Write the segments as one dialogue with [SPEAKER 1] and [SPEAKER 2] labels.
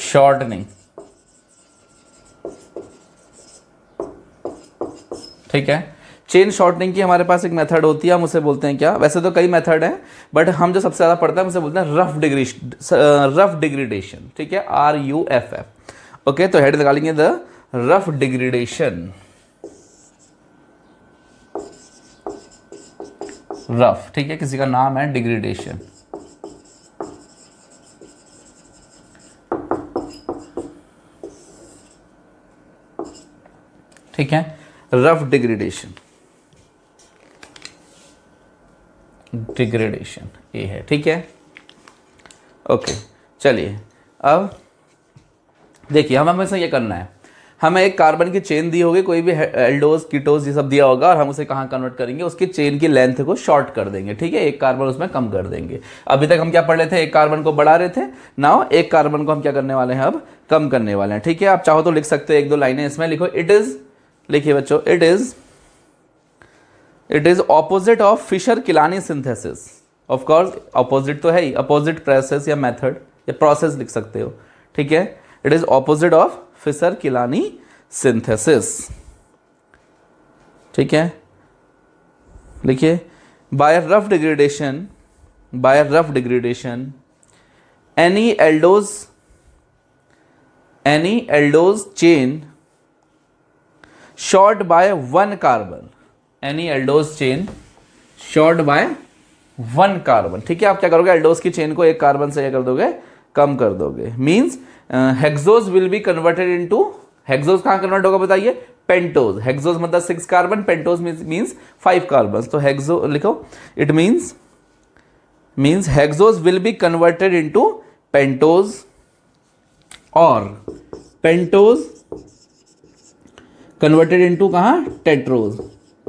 [SPEAKER 1] Shortening, ठीक है। Chain shortening की हमारे पास एक मेथड होती है, हम उसे बोलते हैं क्या, वैसे तो कई मेथड हैं बट हम जो सबसे ज़्यादा पढ़ते हैं उसे बोलते हैं रफ डिग्रेडेशन, ठीक है, RUFF। ओके, तो हेड लगा लेंगे द रफ डिग्रेडेशन, रफ, ठीक है, किसी का नाम है डिग्रेडेशन, ठीक है, रफ डिग्रेडेशन, डिग्रेडेशन ये है, ठीक है। ओके, चलिए अब देखिए हमें हमेशा ये करना है, हमें एक कार्बन की चेन दी होगी, कोई भी एल्डोज कीटोज ये सब दिया होगा, और हम उसे कहाँ कन्वर्ट करेंगे, उसकी चेन की लेंथ को शॉर्ट कर देंगे, ठीक है, एक कार्बन उसमें कम कर देंगे। अभी तक हम क्या पढ़ रहे थे, एक कार्बन को बढ़ा रहे थे, नाउ एक कार्बन को हम क्या करने वाले हैं, अब कम करने वाले हैं, ठीक है। आप चाहो तो लिख सकते हो, एक दो लाइनें इसमें लिखो, इट इज, लिखिए बच्चों, it is opposite of Fischer Kiliani synthesis, of course opposite तो है ही, अपोजिट प्रोसेस या मेथड या प्रोसेस लिख सकते हो, ठीक है। It is opposite of Fischer Kiliani synthesis, ठीक है, लिखिए, by Ruff degradation any aldose chain short by one carbon, any aldose chain short by one carbon, ठीक है। आप क्या करोगे, एल्डोज की चेन को एक कार्बन से क्या कर दोगे, कम कर दोगे, means hexose will be converted into, hexose कहां कन्वर्ट होगा बताइए, पेंटोज, हेक्सोज मतलब 6 कार्बन, पेंटोज मीन्स 5 कार्बन, तो हेक्सो लिखो, it means hexose will be converted into pentose, और पेंटोज कन्वर्टेड इनटू कहां, टेट्रोज,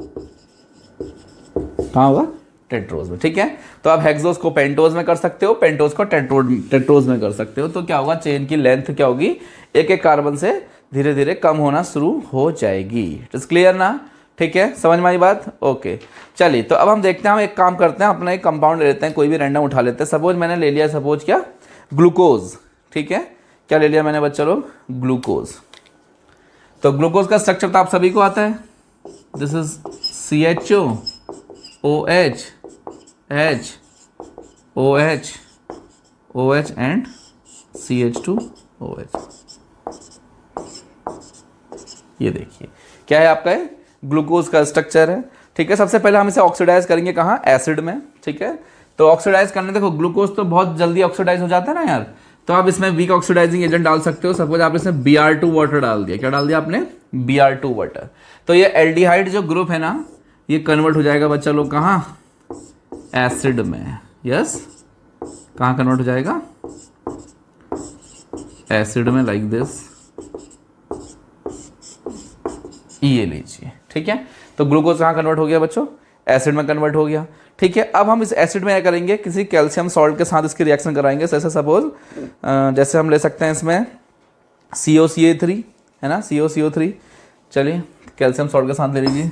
[SPEAKER 1] कहां होगा, टेट्रोज में, ठीक है। तो आप हेक्सोज को पेंटोज में कर सकते हो, पेंटोज को टेट्रोज में कर सकते हो, तो क्या होगा, चेन की लेंथ क्या होगी, एक एक कार्बन से धीरे धीरे कम होना शुरू हो जाएगी। इट इज क्लियर ना, ठीक है, समझ में आई बात। ओके, चलिए तो अब हम देखते हैं, हम एक काम करते हैं, अपना एक कंपाउंड ले लेते हैं, कोई भी रैंडम उठा लेते हैं। सपोज मैंने ले लिया, सपोज क्या, ग्लूकोज, ठीक है, क्या ले लिया मैंने बच्चा लोग, ग्लूकोज। तो ग्लूकोज का स्ट्रक्चर तो आप सभी को आता है, this is CHO OH H OH OH and CH2OH। ये देखिए क्या है आपका, है ग्लूकोज का स्ट्रक्चर है, ठीक है। सबसे पहले हम इसे ऑक्सीडाइज करेंगे कहाँ, एसिड में, ठीक है। तो ऑक्सीडाइज करने, देखो ग्लूकोज तो बहुत जल्दी ऑक्सीडाइज हो जाता है ना यार, तो आप इसमें वीक ऑक्सीडाइजिंग एजेंट डाल सकते हो। सपोज आप इसमें Br2 वाटर डाल दिया, क्या डाल दिया आपने, Br2 वाटर, तो ये एल्डिहाइड जो ग्रुप है ना, ये कन्वर्ट हो जाएगा बच्चा लोग कहाँ, एसिड में, यस, कहाँ कन्वर्ट हो जाएगा, एसिड में, लाइक दिस, ये लीजिए, ठीक है। तो ग्लूकोज कहाँ कन्वर्ट हो गया बच्चों, एसिड में कन्वर्ट हो गया, ठीक है। अब हम इस एसिड में क्या करेंगे, किसी कैल्शियम सॉल्ट के साथ इसकी रिएक्शन कराएंगे। जैसे सपोज जैसे हम ले सकते हैं इसमें COCA3 है ना, COCO3, चलिए कैल्शियम सॉल्ट के साथ ले लीजिए,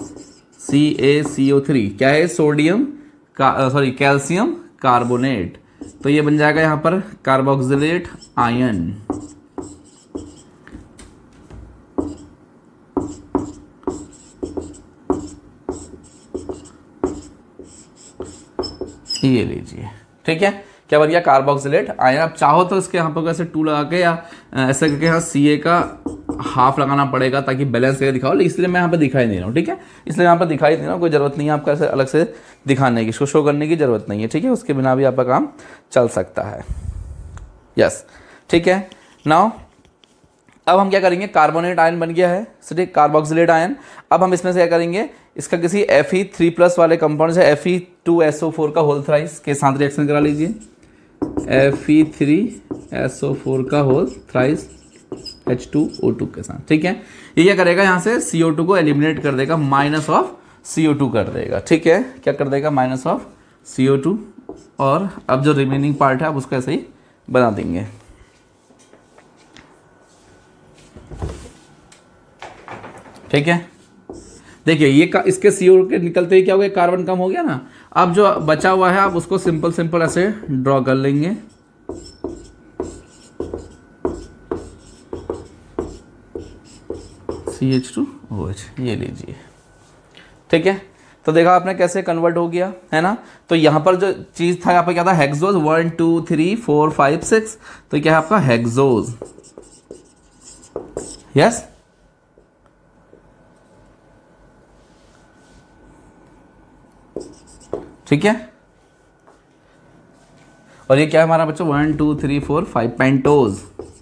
[SPEAKER 1] CaCO3 क्या है, सोडियम सॉरी कैल्शियम कार्बोनेट, तो ये बन जाएगा यहाँ पर कार्बोक्सिलेट आयन, ये लीजिए, ठीक है, क्या बन गया, कार्बोक्सिलेट आयन। आप चाहो तो इसके यहाँ पर ऐसे 2 लगा के या ऐसे करके यहाँ Ca का हाफ लगाना पड़ेगा ताकि बैलेंस करके दिखाओ, लेकिन इसलिए मैं यहाँ पे दिखाई नहीं रहा हूँ, ठीक है, इसलिए यहाँ पर दिखाई नहीं रहा हूँ, कोई ज़रूरत नहीं है आपका ऐसे अलग से दिखाने की, इसको शो करने की ज़रूरत नहीं है, ठीक है, उसके बिना भी आपका काम चल सकता है, यस, ठीक है। नाउ अब हम क्या करेंगे, कार्बोनेट आयन बन गया है, ठीक, कार्बोक्सिलेट आयन। अब हम इसमें से क्या करेंगे, इसका किसी Fe3+ वाले कंपाउंड से Fe2SO4 का होल थ्राइस के साथ रिएक्शन करा लीजिए, Fe3SO4 का होल थ्राइस H2O2 के साथ, ठीक है। ये क्या करेगा, यहाँ से CO2 को एलिमिनेट कर देगा, माइनस ऑफ CO2 कर देगा, ठीक है, क्या कर देगा, माइनस ऑफ CO2, और अब जो रिमेनिंग पार्ट है आप उसको ऐसे ही बना देंगे, ठीक है। देखिए ये इसके CO के निकलते ही क्या हो गया, कार्बन कम हो गया ना। अब जो बचा हुआ है आप उसको सिंपल ऐसे ड्रॉ कर लेंगे, CH2OH, ये लीजिए। ठीक है, तो देखा आपने कैसे कन्वर्ट हो गया, है ना। तो यहाँ पर जो चीज़ था यहाँ पर क्या था, हेक्सोज 1 2 3 4 5 6, तो क्या है आपका हेक्सोज। यस, ठीक है। और ये क्या है हमारा बच्चों, 1 2 3 4 5, पेंटोज।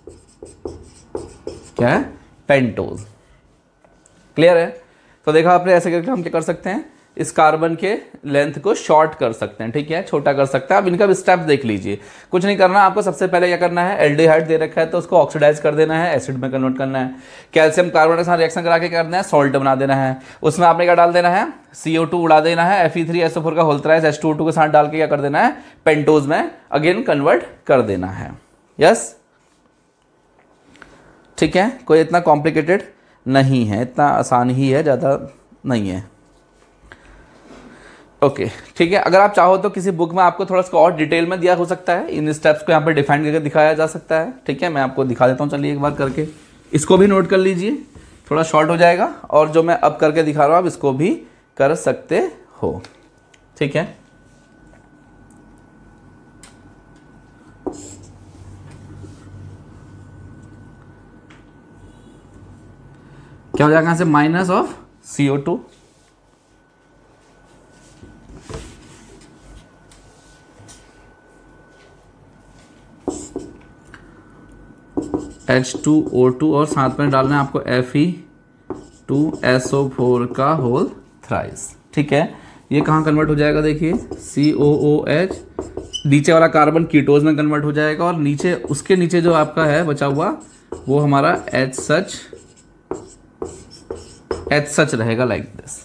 [SPEAKER 1] क्या है, पेंटोज। क्लियर है। तो देखा आपने ऐसे करके हम क्या कर सकते हैं, इस कार्बन के लेंथ को शॉर्ट कर सकते हैं, ठीक है, छोटा कर सकते हैं। अब इनका भी स्टेप देख लीजिए, कुछ नहीं करना आपको। सबसे पहले क्या करना है, एल्डिहाइड दे रखा है तो उसको ऑक्सीडाइज कर देना है, एसिड में कन्वर्ट करना है। कैल्शियम कार्बन के साथ रिएक्शन करा के करना है, सॉल्ट बना देना है। उसमें आपने क्या डाल देना है, CO2 उड़ा देना है, Fe3SO4 का होल थ्राइस H2O2 के साथ डाल के क्या कर देना है, पेंटोज में अगेन कन्वर्ट कर देना है। यस, ठीक है, कोई इतना कॉम्प्लिकेटेड नहीं है, इतना आसान ही है, ज़्यादा नहीं है। ओके, ठीक है। अगर आप चाहो तो किसी बुक में आपको थोड़ा सा और डिटेल में दिया हो सकता है, इन स्टेप्स को यहाँ पे डिफाइन करके दिखाया जा सकता है, ठीक है। मैं आपको दिखा देता हूँ, चलिए एक बार करके। इसको भी नोट कर लीजिए, थोड़ा शॉर्ट हो जाएगा। और जो मैं अब करके दिखा रहा हूँ आप इसको भी कर सकते हो, ठीक है। क्या हो जाएगा यहाँ से, माइनस ऑफ CO2 H2O2 और साथ में डालना है आपको Fe2SO4 का होल थ्राइस, ठीक है। ये कहाँ कन्वर्ट हो जाएगा, देखिए COOH, नीचे वाला कार्बन कीटोज में कन्वर्ट हो जाएगा और नीचे उसके नीचे जो आपका है बचा हुआ वो हमारा H सच रहेगा, लाइक दिस,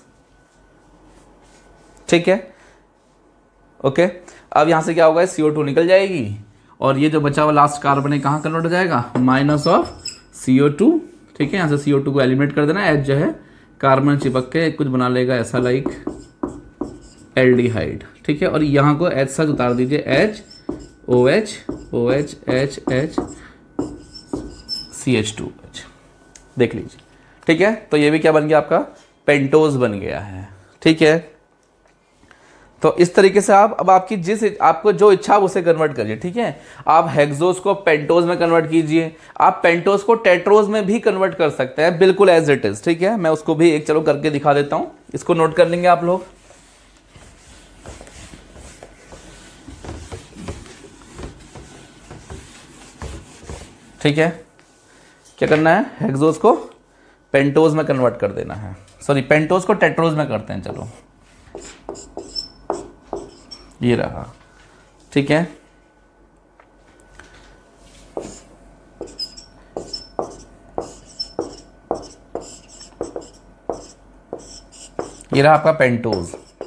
[SPEAKER 1] ठीक है। ओके, अब यहाँ से क्या होगा, CO2 निकल जाएगी और ये जो बचा हुआ लास्ट कार्बन है कहाँ कन्वर्ट हो जाएगा, माइनस ऑफ CO2, ठीक है। यहाँ से CO2 को एलिमिनेट कर देना, H जो है कार्बन चिपक के कुछ बना लेगा ऐसा, लाइक एल्डिहाइड, ठीक है। और यहाँ को H सच उतार दीजिए, HOH OH H CH2H, देख लीजिए, ठीक है। तो ये भी क्या बन गया आपका, पेंटोज बन गया है, ठीक है। तो इस तरीके से आप अब आपको जो इच्छा उसे कन्वर्ट करिए, ठीक है। आप हेक्सोज को पेंटोज में कन्वर्ट कीजिए, आप पेंटोज को टेट्रोज में भी कन्वर्ट कर सकते हैं, बिल्कुल एज इट इज, ठीक है। मैं उसको भी एक चलो करके दिखा देता हूं, इसको नोट कर लेंगे आप लोग। ठीक है, क्या करना है, हेक्सोज को पेंटोज में कन्वर्ट कर देना है, सॉरी पेंटोज को टेट्रोज में करते हैं, चलो ये रहा, ठीक है। ये रहा आपका पेंटोज,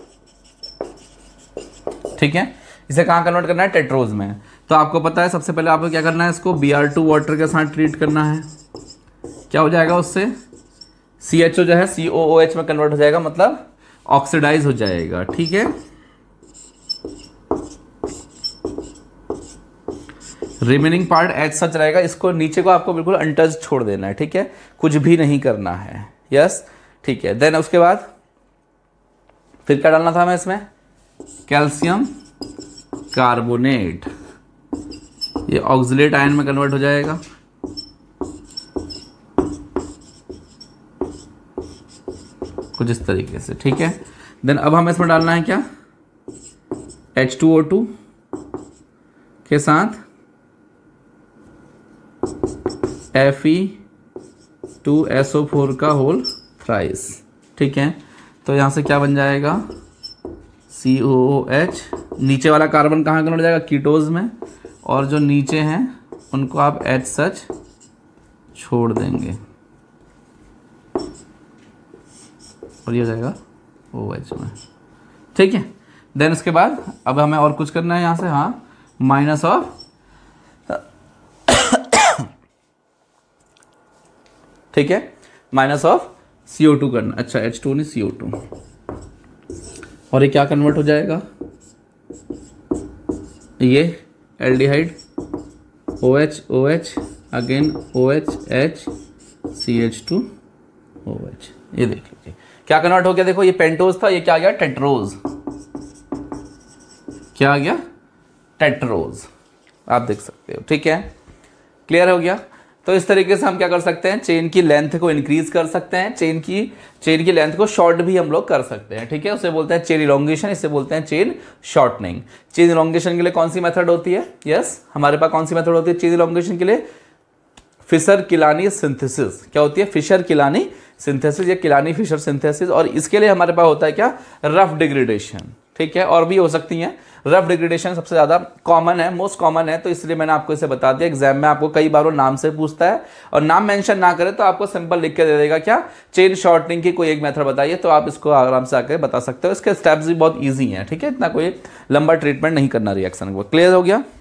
[SPEAKER 1] ठीक है। इसे कहाँ कन्वर्ट करना है, टेट्रोज में। तो आपको पता है सबसे पहले आपको क्या करना है, इसको Br2 वाटर के साथ ट्रीट करना है। क्या हो जाएगा उससे, CHO जो है COOH में कन्वर्ट हो जाएगा, मतलब ऑक्सीडाइज हो जाएगा, ठीक है। रिमेनिंग पार्ट H सच रहेगा, इसको नीचे को आपको बिल्कुल अनटच छोड़ देना है, ठीक है, कुछ भी नहीं करना है। यस, ठीक है। देन उसके बाद फिर क्या डालना था हमें इसमें, कैल्शियम कार्बोनेट, ये ऑक्सलेट आयन में कन्वर्ट हो जाएगा, कुछ इस तरीके से, ठीक है। देन अब हमें इसमें डालना है क्या, H2O2 के साथ Fe2SO4 का होल थ्राइस, ठीक है। तो यहाँ से क्या बन जाएगा, COOH, नीचे वाला कार्बन कहाँ कन्वर्ट हो जाएगा, कीटोज में, और जो नीचे हैं उनको आप H सच छोड़ देंगे और ये हो जाएगा OH में, ठीक है। देन उसके बाद अब हमें और कुछ करना है यहाँ से, हाँ, माइनस ऑफ ठीक है, माइनस ऑफ CO2 करना, अच्छा H2 नहीं CO2, और ये क्या कन्वर्ट हो जाएगा, ये aldehyde OH OH again OH H CH2 OH, ये देख लीजिए क्या कन्वर्ट हो गया, देखो ये पेंटोज था, ये क्या आ गया टेट्रोज, क्या आ गया टेट्रोज, आप देख सकते हो। ठीक है, क्लियर हो गया। तो इस तरीके से हम क्या कर सकते हैं, चेन की लेंथ को इंक्रीज कर सकते हैं, चेन की लेंथ को शॉर्ट भी हम लोग कर सकते हैं। ठीक है, उसे बोलते हैं चेन इलोंगेशन, इसे बोलते हैं चेन शॉर्टनिंग। चेन इलोंगेशन के लिए कौन सी मेथड होती है, यस हमारे पास कौन सी मेथड होती है चेन इलोंगेशन के लिए, फिशर किलानी सिंथेसिस। क्या होती है, फिशर किलानी सिंथेसिस या किलानी फिशर सिंथेसिस। और इसके लिए हमारे पास होता है क्या, रफ डिग्रेडेशन। ठीक है, और भी हो सकती हैं, रफ डिग्रेडेशन सबसे ज़्यादा कॉमन है, मोस्ट कॉमन है, तो इसलिए मैंने आपको इसे बता दिया। एग्जाम में आपको कई बार वो नाम से पूछता है और नाम मेंशन ना करे तो आपको सिंपल लिख के दे देगा क्या, चेन शॉर्टनिंग की कोई एक मेथड बताइए, तो आप इसको आराम से आकर बता सकते हो। इसके स्टेप्स भी बहुत ईजी हैं। ठीक है, इतना कोई लंबा ट्रीटमेंट नहीं करना रिएक्शन को। क्लियर हो गया।